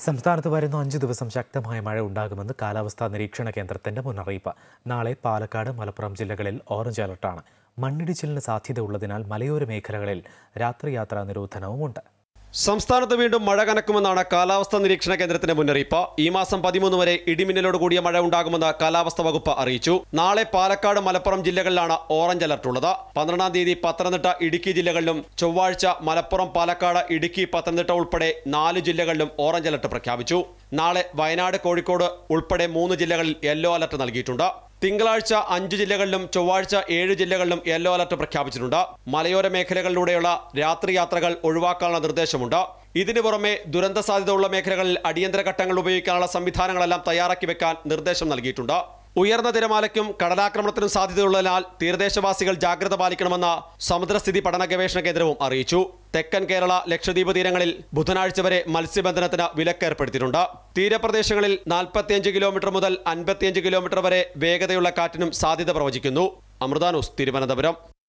സംസ്ഥാനത്ത് വരുന്ന 5 ദിവസം ശക്തമായ മഴ ഉണ്ടാകുമെന്ന് കാലാവസ്ഥാ നിരീക്ഷണ കേന്ദ്രത്തിന്റെ മുന്നറിയിപ്പ്. നാളെ പാലക്കാട്, മലപ്പുറം ജില്ലകളിൽ ഓറഞ്ച് അലർട്ടാണ്. മണ്ണിടിച്ചിലിന് സാധ്യതയുള്ളതിനാൽ മലയോര മേഖലകളിൽ രാത്രിയാത്രാ നിരോധനവുമുണ്ട്. സംസ്ഥാനത്ത് വീണ്ടും മഴ കനക്കുമെന്നാണ് കാലാവസ്ഥാ നിരീക്ഷണ കേന്ദ്രത്തിന്റെ മുന്നറിയിപ്പ്. ഈ മാസം 13 വരെ ഇടിമിന്നലോട് കൂടിയ മഴ ഉണ്ടാകുമെന്ന് കാലാവസ്ഥാ വകുപ്പ് അറിയിച്ചു. നാളെ പാലക്കാട്, മലപ്പുറം ജില്ലകളിലാണ് ഓറഞ്ച് അലർട്ട് ഉള്ളത്. 12-ാം തീയതി പത്തനംതിട്ട, ഇടുക്കി ജില്ലകളിലും ചൊവ്വാഴ്ച മലപ്പുറം, പാലക്കാട്, ഇടുക്കി, പത്തനംതിട്ട ഉൾപ്പെടെ 4 ജില്ലകളിലും ഓറഞ്ച് അലർട്ട് പ്രഖ്യാപിച്ചു. നാളെ വയനാട്, കോഴിക്കോട് ഉൾപ്പെടെ 3 ജില്ലകളിൽ യെല്ലോ അലർട്ട് നൽകിയിട്ടുണ്ട്. തിങ്കളാഴ്ച 5 ജില്ലകളിലും ചൊവ്വാഴ്ച 7 ജില്ലകളിലും യെല്ലോ അലർട്ട് പ്രഖ്യാപിച്ചിട്ടുണ്ട്. മലയോര മേഖലകളിലൂടെയുള്ള രാത്രി യാത്രകൾ ഒഴിവാക്കാനുള്ള നിർദ്ദേശമുണ്ട്. ഇതിനു പുറമെ ദുരന്ത സാധ്യത ഉള്ള മേഖലകളിൽ അടിയന്തര ഘട്ടങ്ങൾ ഉപയോഗിക്കാനുള്ള സംവിധാനങ്ങളെല്ലാം തയ്യാറാക്കി വെക്കാൻ നിർദ്ദേശം നൽകിയിട്ടുണ്ട്. ഉയർന്ന തിരമാലയ്ക്കും കടലാക്രമണത്തിനും സാധ്യതയുള്ളതിനാൽ തീരദേശവാസികൾ ജാഗ്രത പാലിക്കണമെന്ന് സമുദ്രസ്ഥിതി പഠന ഗവേഷണ കേന്ദ്രവും അറിയിച്ചു. തെക്കൻ കേരള, ലക്ഷദ്വീപ് തീരങ്ങളിൽ ബുധനാഴ്ച വരെ മത്സ്യബന്ധനത്തിന് വിലക്കേർപ്പെടുത്തിയിട്ടുണ്ട്. തീരപ്രദേശങ്ങളിൽ 45 കിലോമീറ്റർ മുതൽ 55 കിലോമീറ്റർ വരെ വേഗതയുള്ള കാറ്റിനും സാധ്യത പ്രവചിക്കുന്നു. അമൃത ന്യൂസ്, തിരുവനന്തപുരം.